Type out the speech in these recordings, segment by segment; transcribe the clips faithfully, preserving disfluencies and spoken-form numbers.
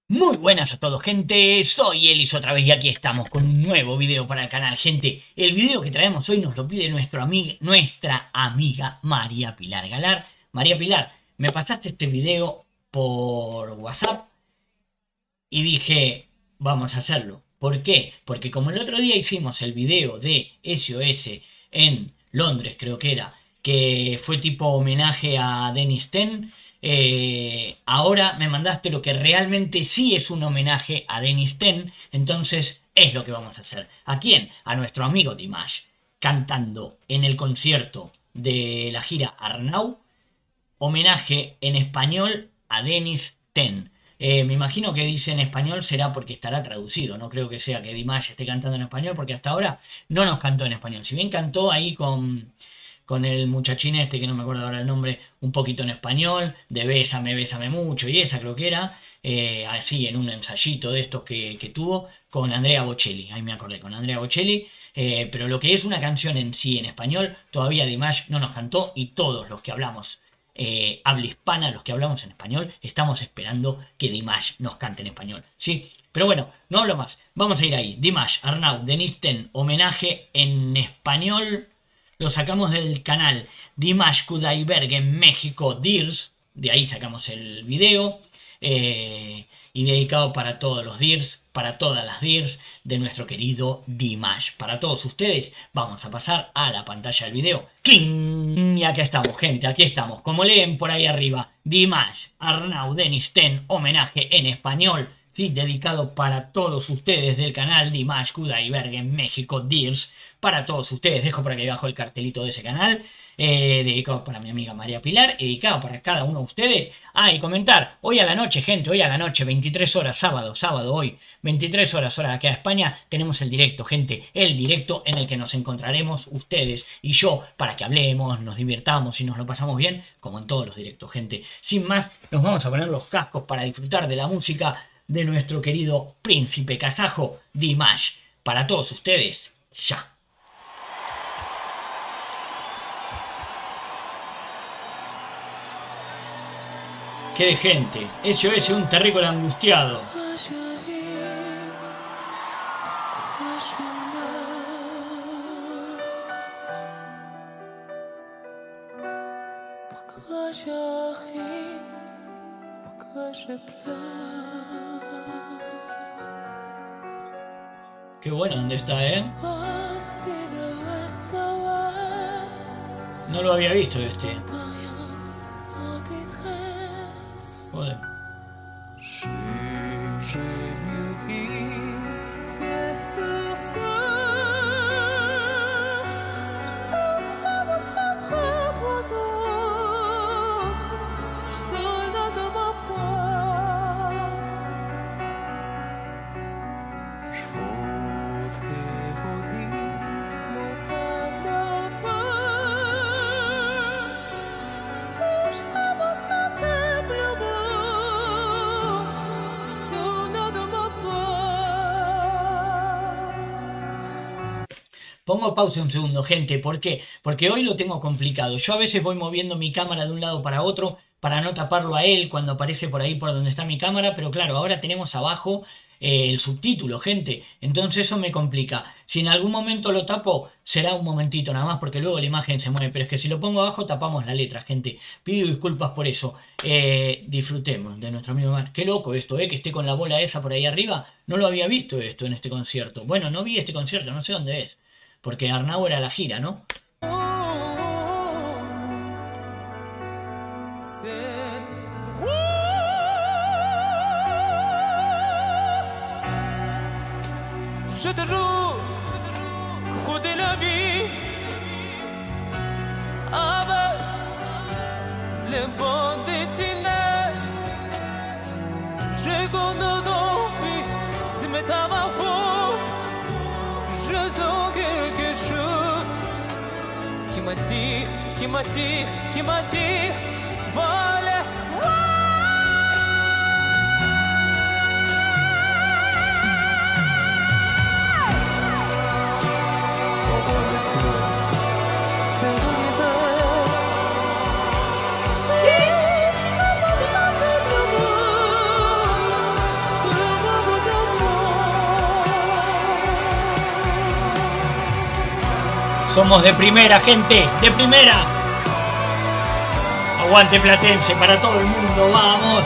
Muy buenas a todos, gente, soy Elis otra vez y aquí estamos con un nuevo video para el canal. Gente, el video que traemos hoy nos lo pide nuestro amiga, nuestra amiga María Pilar Galar. María Pilar, me pasaste este video por WhatsApp y dije, vamos a hacerlo. ¿Por qué? Porque como el otro día hicimos el video de S O S en Londres, creo que era, que fue tipo homenaje a Dennis Ten, Eh, ahora me mandaste lo que realmente sí es un homenaje a Dennis Ten, entonces es lo que vamos a hacer. ¿A quién? A nuestro amigo Dimash, cantando en el concierto de la gira Arnau, homenaje en español a Dennis Ten. Eh, me imagino que dice en español será porque estará traducido, no creo que sea que Dimash esté cantando en español, porque hasta ahora no nos cantó en español. Si bien cantó ahí con... con el muchachín este, que no me acuerdo ahora el nombre, un poquito en español, de Bésame, Bésame Mucho, y esa creo que era, eh, así en un ensayito de estos que, que tuvo, con Andrea Bocelli, ahí me acordé, con Andrea Bocelli, eh, pero lo que es una canción en sí, en español, todavía Dimash no nos cantó, y todos los que hablamos eh, habla hispana, los que hablamos en español, estamos esperando que Dimash nos cante en español, ¿sí? Pero bueno, no hablo más, vamos a ir ahí, Dimash, Arnau, Dennis Ten, homenaje en español. Lo sacamos del canal Dimash Kudaiberg en México, Dears. De ahí sacamos el video. Eh, y dedicado para todos los Dears, para todas las Dears de nuestro querido Dimash. Para todos ustedes, vamos a pasar a la pantalla del video. ¡Cling! Y acá estamos, gente, aquí estamos. Como leen por ahí arriba, Dimash, Arnau, Dennis Ten, homenaje en español. Sí, dedicado para todos ustedes del canal Dimash Kudaiberg en México, Dears. Para todos ustedes, dejo por aquí abajo el cartelito de ese canal, eh, dedicado para mi amiga María Pilar, y dedicado para cada uno de ustedes. Ah, y comentar, hoy a la noche, gente, hoy a la noche, veintitrés horas, sábado, sábado hoy, veintitrés horas, hora de aquí a España, tenemos el directo, gente, el directo en el que nos encontraremos ustedes y yo, para que hablemos, nos divirtamos y nos lo pasamos bien, como en todos los directos, gente. Sin más, nos vamos a poner los cascos para disfrutar de la música de nuestro querido príncipe kazajo, Dimash. Para todos ustedes, ya. ¡Qué de gente! S O S, un terrícola angustiado. Qué bueno, ¿dónde está, eh? No lo había visto este. Joder. Pongo pausa un segundo, gente. ¿Por qué? Porque hoy lo tengo complicado. Yo a veces voy moviendo mi cámara de un lado para otro para no taparlo a él cuando aparece por ahí por donde está mi cámara. Pero claro, ahora tenemos abajo eh, el subtítulo, gente. Entonces eso me complica. Si en algún momento lo tapo, será un momentito nada más porque luego la imagen se mueve. Pero es que si lo pongo abajo, tapamos la letra, gente. Pido disculpas por eso. Eh, disfrutemos de nuestro amigo Mar. Qué loco esto, ¿eh? Que esté con la bola esa por ahí arriba. No lo había visto esto en este concierto. Bueno, no vi este concierto, no sé dónde es. Porque Arnau era la gira, ¿no? Je te jure que foutait la vie avec les bandes dessinées. J'ai comme nos envies, si me t'as ma faute, je sens quelque chose qui m'attire, qui m'attire, qui m'attire. Voilà. Somos de primera, gente, de primera. Aguante Platense para todo el mundo, vamos.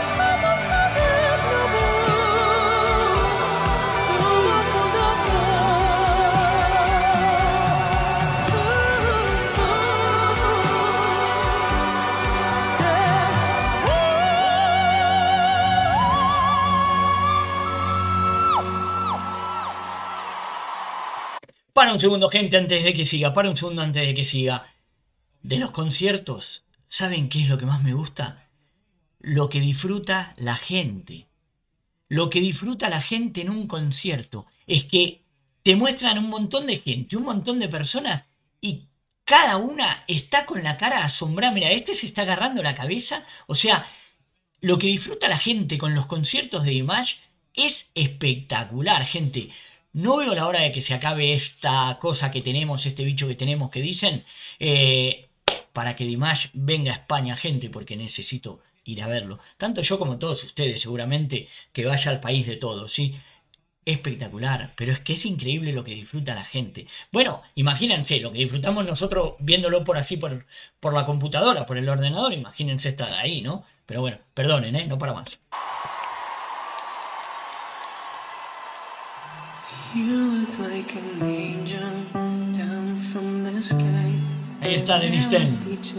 Para un segundo, gente, antes de que siga. Para un segundo antes de que siga. De los conciertos, ¿saben qué es lo que más me gusta? Lo que disfruta la gente. Lo que disfruta la gente en un concierto es que te muestran un montón de gente, un montón de personas y cada una está con la cara asombrada. Mira, este se está agarrando la cabeza. O sea, lo que disfruta la gente con los conciertos de Image es espectacular, gente. No veo la hora de que se acabe esta cosa que tenemos, este bicho que tenemos que dicen, eh, para que Dimash venga a España, gente, porque necesito ir a verlo. Tanto yo como todos ustedes, seguramente, que vaya al país de todos, ¿sí? Espectacular, pero es que es increíble lo que disfruta la gente. Bueno, imagínense, lo que disfrutamos nosotros viéndolo por así, por, por la computadora, por el ordenador, imagínense estar ahí, ¿no? Pero bueno, perdonen, ¿eh? No para más. Ahí está Dennis Ten.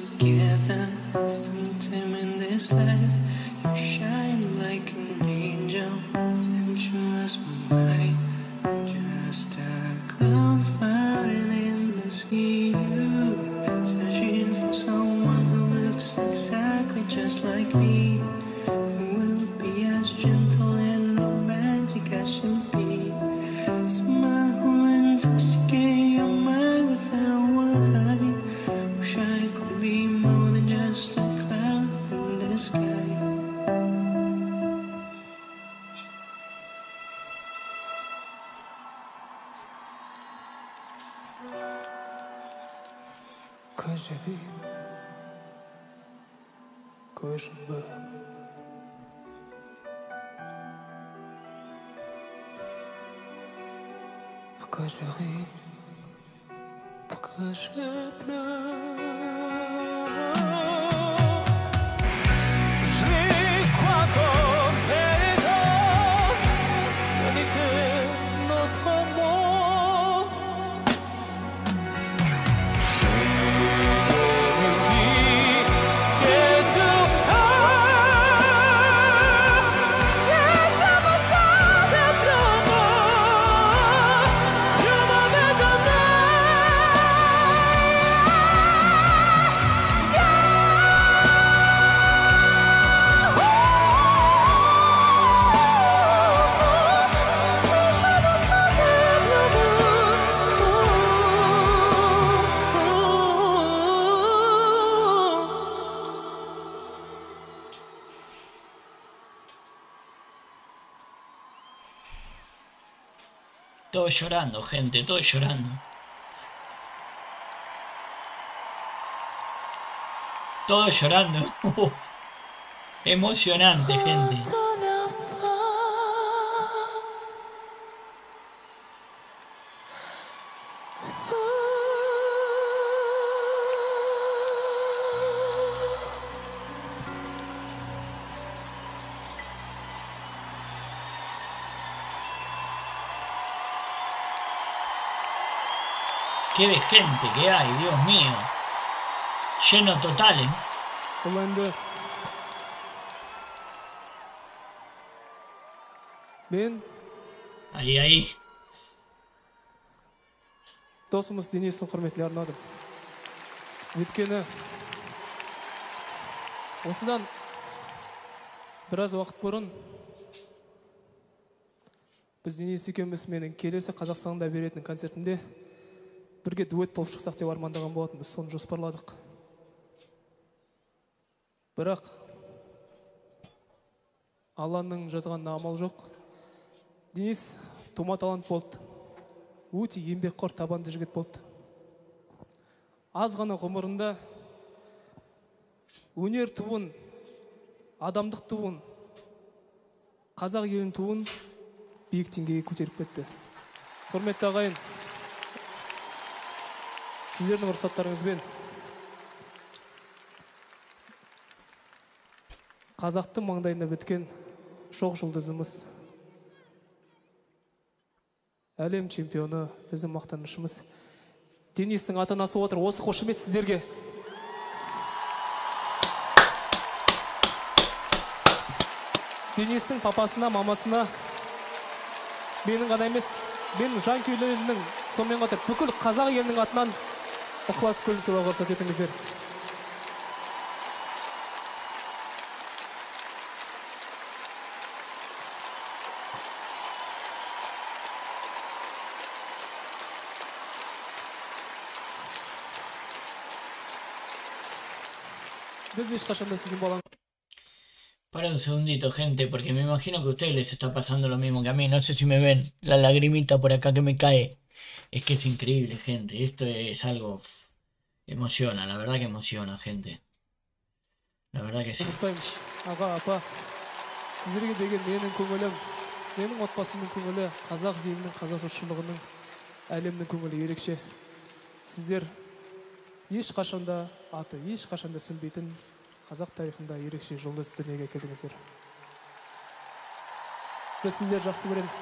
Que je vis, que je veux. Pourquoi je ris, pourquoi je pleure. Je crois comme les autres, on était notre monde. Todos llorando, gente, todos llorando. Todos llorando. Uh, emocionante, gente. Qué de gente que hay, Dios mío. Lleno total, ¿eh? Holanda. Ben. Ahí, ahí. Досымыз Денистің құрметіне арнадым. Өйткені осыдан біраз уақыт бұрын біз Денис екеуміз менің келесі Қазақстанда беретін концертімде бірге дуэт болып шықсақ деп армандаған болатынбыз, соны жоспарладық. Бірақ Алланың жазғанына амал жоқ. Денис тума талант болды. Өте еңбекқор, табанды жігіт болды. Аз ғана ғұмырында өнер туын, адамдық туын, қазақ елін туын биік деңгейге көтеріп кетті. Құрметті ағайын, сіздердің рұқсаттарыңызбен қазақтың маңдайында біткен шоқ жұлдызымыз, әлем чемпионы, біздің мақтанышымыз Денистің ата-анасы отыр. Осы қошемет сіздерге. Денистің папасына, мамасына, менің ғана емес, менің жанкүйерлерімнің, сонымен қатар бүкіл қазақ елінің атынан ықылас көңіл сыйлауға рұқсат етіңіздер. Біз ешқашанда сіздің балаңыз. Para un segundito, gente, porque me imagino que a ustedes les está pasando lo mismo que a mí. No sé si me ven la lagrimita por acá que me cae. Es que es increíble, gente. Esto es algo... pff, emociona, la verdad que emociona, gente. La verdad que sí. Құттықтаймыз. Аға, апа, сіздерге деген менің көңілім, менің отбасымның көңілі, қазақ елінің, қазақ жұртшылығының, әлемнің көңілі ерекше. Сіздер ешқашанда аты, ешқашанда сөнбейтін қазақ тарихында ерекше жұлдыз дүниеге келдіңіздер. Біз сіздер жақсы көреміз.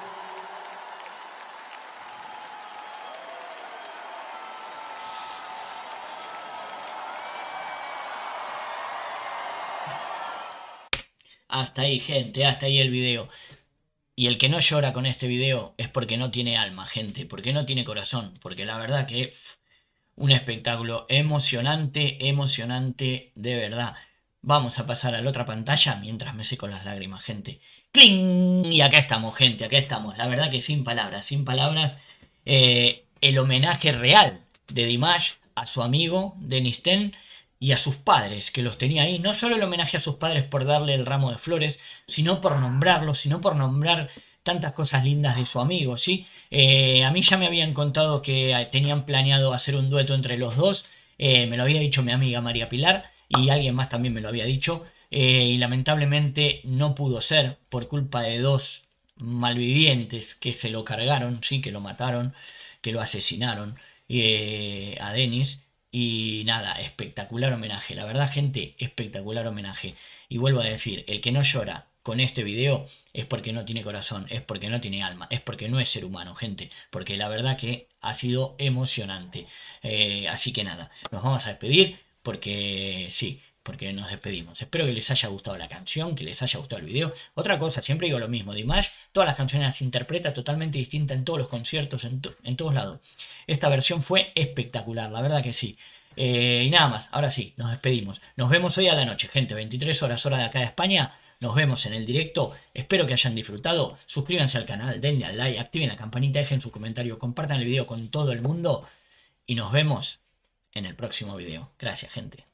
Hasta ahí, gente, hasta ahí el video. Y el que no llora con este video es porque no tiene alma, gente, porque no tiene corazón, porque la verdad que pff, un espectáculo emocionante, emocionante de verdad. Vamos a pasar a la otra pantalla mientras me seco las lágrimas, gente. ¡Cling! Y acá estamos, gente, acá estamos. La verdad que sin palabras, sin palabras. Eh, el homenaje real de Dimash a su amigo Denis Ten y a sus padres, que los tenía ahí. No solo el homenaje a sus padres por darle el ramo de flores, sino por nombrarlos, sino por nombrar tantas cosas lindas de su amigo, ¿sí? Eh, a mí ya me habían contado que tenían planeado hacer un dueto entre los dos. Eh, me lo había dicho mi amiga María Pilar y alguien más también me lo había dicho. Eh, y lamentablemente no pudo ser por culpa de dos malvivientes que se lo cargaron, ¿sí? Que lo mataron, que lo asesinaron eh, a Denis. Y nada, espectacular homenaje. La verdad, gente, espectacular homenaje. Y vuelvo a decir, el que no llora con este video es porque no tiene corazón, es porque no tiene alma, es porque no es ser humano, gente. Porque la verdad que ha sido emocionante. Eh, así que nada, nos vamos a despedir porque sí, porque nos despedimos. Espero que les haya gustado la canción, que les haya gustado el video. Otra cosa, siempre digo lo mismo, Dimash, todas las canciones las interpreta totalmente distinta en todos los conciertos, en, to en todos lados. Esta versión fue espectacular, la verdad que sí. Eh, y nada más, ahora sí, nos despedimos. Nos vemos hoy a la noche, gente, veintitrés horas hora de acá de España. Nos vemos en el directo, espero que hayan disfrutado. Suscríbanse al canal, denle al like, activen la campanita, dejen su comentario, compartan el video con todo el mundo. Y nos vemos en el próximo video. Gracias, gente.